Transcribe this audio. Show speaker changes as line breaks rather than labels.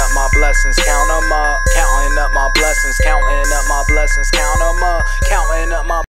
up my blessings, count 'em up. Counting up my blessings, counting up my blessings, count 'em up. Counting up my